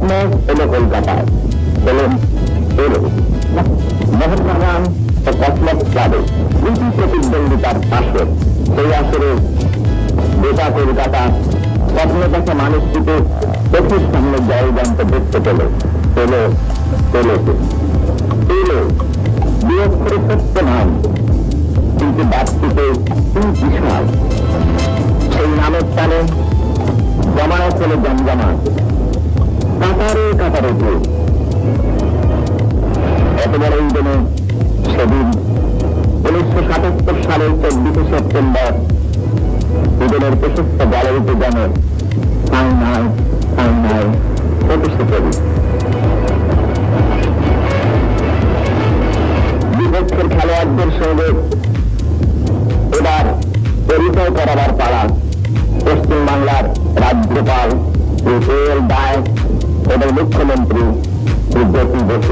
Match এলো কলকাতায়, এলো মোহনবাগান ও কসমস ক্লাবে দুটি প্রতিদ্বন্দ্বিতার আসর। সেই আসরে গোটা কলকাতা স্বপ্ন দেখা মানুষটিকে চোখের সামনে জয়গান্ত দেখতে পেল। বৃহস্পতি সত্য নাম, কিন্তু ব্যক্তিতে তিনি বিশাল। সেই নামের টানে জমায়েত হল জমজমাট, কাতারে ভিড়। এত বড় এই দিনে সেদিন 1977 সালের 24শে সেপ্টেম্বর ইডেনের প্রশস্ত গ্যালারিতে যেন ফাইনাল প্রতিষ্ঠা করি। বিপক্ষের খেলোয়াড়দের সঙ্গে এবার পরিচয় করাবার পালা পশ্চিমবাংলার রাজ্যপাল শ্রী এল দায় এবং মুখ্যমন্ত্রী শ্রী জ্যোতি বসু।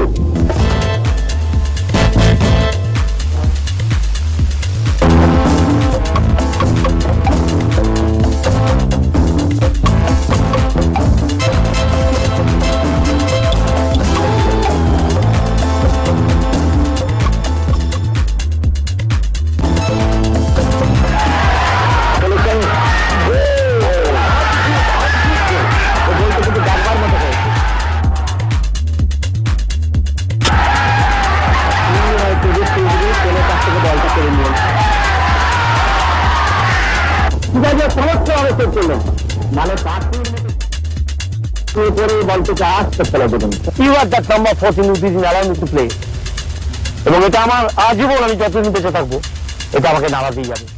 মানে এবং এটা আমার আজীবন, আমি যতদিন বেঁচে থাকবো এটা আমাকে নাড়াতেই যাবে।